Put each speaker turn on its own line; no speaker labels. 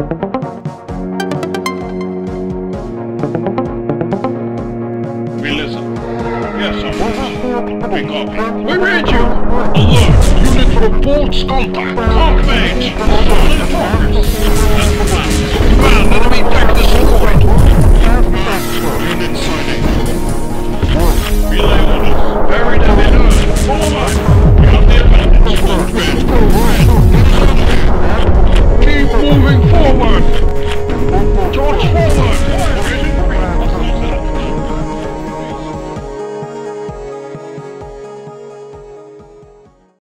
We listen. Yes, sir. We copy. We read you. Alert! Unit reports contact. Archmage! All in progress. Command, enemy tech